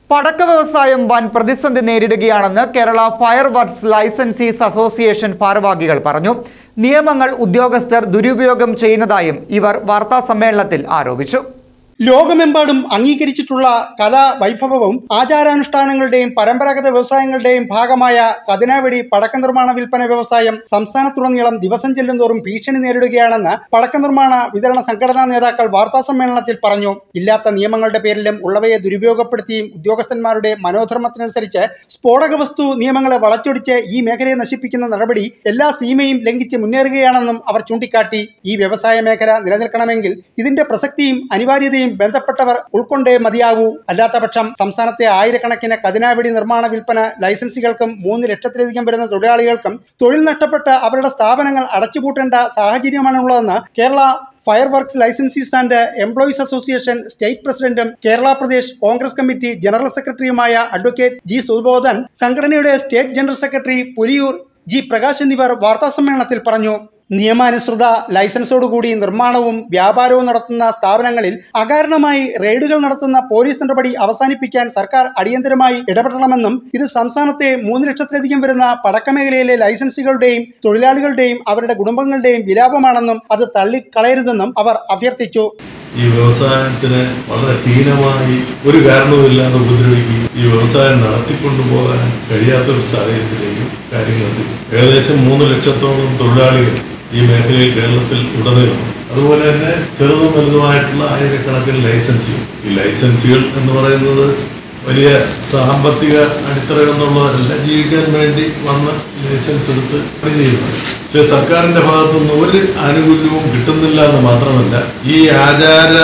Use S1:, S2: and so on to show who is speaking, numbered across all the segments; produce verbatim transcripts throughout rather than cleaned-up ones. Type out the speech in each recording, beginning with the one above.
S1: പടക്ക വ്യവസായം വൻ പ്രതിസന്ധി നേരിടുകയാണെന്ന് Kerala fireworks licensees association ഭാരവാഹികൾ പറഞ്ഞു. നിയമങ്ങൾ ഉദ്യോഗസ്ഥർ ദുരുപയോഗം ചെയ്യുന്നതായും ഇവർ വാർത്താ സമ്മേളനത്തിൽ ആരോപിച്ചു.
S2: ലോകമെമ്പാടും അംഗീകരിച്ചിട്ടുള്ള കലാ വൈഭവവും ആചാരാനുഷ്ഠാനങ്ങളുടെയും പരമ്പരാഗത വ്യവസായങ്ങളുടെയും ഭാഗമായ കതിനാവെടി പടക്ക നിർമ്മാണ വിൽപ്പന വ്യവസായം സംസ്ഥാനത്തുടനീളം ദിവസം ചെല്ലുന്തോറും ഭീഷണി നേരിടുകയാണെന്ന് പടക്ക നിർമ്മാണ വിതരണ സംഘടനാ നേതാക്കൾ വാർത്താ സമ്മേളനത്തിൽ പറഞ്ഞു. ഇല്ലാത്ത നിയമങ്ങളുടെ പേരിലും ഉള്ളവയെ ദുരുപയോഗപ്പെടുത്തിയും ഉദ്യോഗസ്ഥന്മാരുടെ മനോധർമ്മത്തിനനുസരിച്ച് സ്ഫോടക വസ്തു നിയമങ്ങളെ വളച്ചൊടിച്ച് ഈ മേഖലയെ നശിപ്പിക്കുന്ന നടപടി എല്ലാ സീമയും ലംഘിച്ച് മുന്നേറുകയാണെന്നും അവർ ചൂണ്ടിക്കാട്ടി. ഈ വ്യവസായ മേഖല നിലനിൽക്കണമെങ്കിൽ ഇതിന്റെ പ്രസക്തിയും അനിവാര്യതയും ബന്ധപ്പെട്ടവർ ഉൾക്കൊണ്ടേ മതിയാകൂ. അല്ലാത്തപക്ഷം സംസ്ഥാനത്തെ ആയിരക്കണക്കിന് കതിനാവെടി നിർമ്മാണ വിൽപ്പന ലൈസൻസികൾക്കും മൂന്ന് ലക്ഷത്തിലധികം വരുന്ന തൊഴിലാളികൾക്കും തൊഴിൽ നഷ്ടപ്പെട്ട് അവരുടെ സ്ഥാപനങ്ങൾ അടച്ചുപൂട്ടേണ്ട സാഹചര്യമാണുള്ളതെന്ന് Kerala fireworks licensees and employees association state പ്രസിഡന്റും കേരള പ്രദേശ് കോൺഗ്രസ് കമ്മിറ്റി ജനറൽ സെക്രട്ടറിയുമായ അഡ്വക്കേറ്റ് ജി സുബോധൻ, സംഘടനയുടെ state general secretary Puliyoor G Prakash എന്നിവർ വാർത്താസമ്മേളനത്തിൽ പറഞ്ഞു. നിയമാനുസൃത ലൈസൻസോടുകൂടി നിർമ്മാണവും വ്യാപാരവും നടത്തുന്ന സ്ഥാപനങ്ങളിൽ അകാരണമായി റെയ്ഡുകൾ നടത്തുന്ന പോലീസ് നടപടി അവസാനിപ്പിക്കാൻ സർക്കാർ അടിയന്തരമായി ഇടപെടണമെന്നും ഇത് സംസ്ഥാനത്തെ മൂന്ന് ലക്ഷത്തിലധികം വരുന്ന പടക്കമേഖലയിലെ ലൈസൻസുകളുടെയും തൊഴിലാളികളുടെയും അവരുടെ കുടുംബങ്ങളുടെയും വിലാപമാണെന്നും അത് തള്ളിക്കളയരുതെന്നും അവർ അഭ്യർത്ഥിച്ചു.
S3: ഈ വ്യവസായത്തിന് വളരെ ഹീനമായി ഒരു കാരണവുമില്ലാതെ ഉപദ്രവിക്കുകയും ഈ വ്യവസായം നടത്തിക്കൊണ്ടുപോകാൻ കഴിയാത്തൊരു സാഹചര്യത്തിലേക്കും കാര്യങ്ങൾ എത്തി. ഏകദേശം മൂന്ന് ലക്ഷത്തോളം തൊഴിലാളികൾ ഈ മേഖലയിൽ കേരളത്തിൽ ഉടനീളം, അതുപോലെ തന്നെ ചെറുതും വലുതുമായിട്ടുള്ള ആയിരക്കണക്കിന് ലൈസൻസുകൾ. ഈ ലൈസൻസുകൾ എന്ന് പറയുന്നത് വലിയ സാമ്പത്തിക അടിത്തറ എന്നുള്ളവരല്ല, ജീവിക്കാൻ വേണ്ടി വന്ന് ലൈസൻസ് എടുത്ത് പണി ചെയ്യുന്നത്. പക്ഷേ സർക്കാരിൻ്റെ ഭാഗത്തുനിന്ന് ഒരു ആനുകൂല്യവും കിട്ടുന്നില്ല എന്ന് മാത്രമല്ല, ഈ ആചാര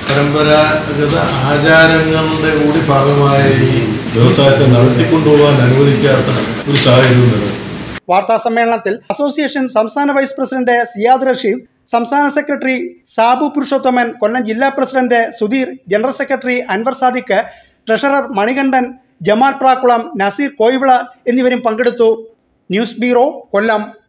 S3: പരമ്പരാഗത ആചാരങ്ങളുടെ കൂടി ഭാഗമായ ഈ വ്യവസായത്തെ നടത്തിക്കൊണ്ടുപോകാൻ അനുവദിക്കാത്ത ഒരു സാഹചര്യം നിലനിൽക്കും.
S2: വാർത്താ സമ്മേളനത്തിൽ അസോസിയേഷൻ സംസ്ഥാന വൈസ് പ്രസിഡന്റ് സിയാദ് റഷീദ്, സംസ്ഥാന സെക്രട്ടറി സാബു പുരുഷോത്തമൻ, കൊല്ലം ജില്ലാ president Sudheer, general secretary Anwar Sadiq, treasurer Manikandan, Jamal Prakkulam, Naseer Koyivila എന്നിവരും പങ്കെടുത്തു. ന്യൂസ് ബ്യൂറോ, കൊല്ലം.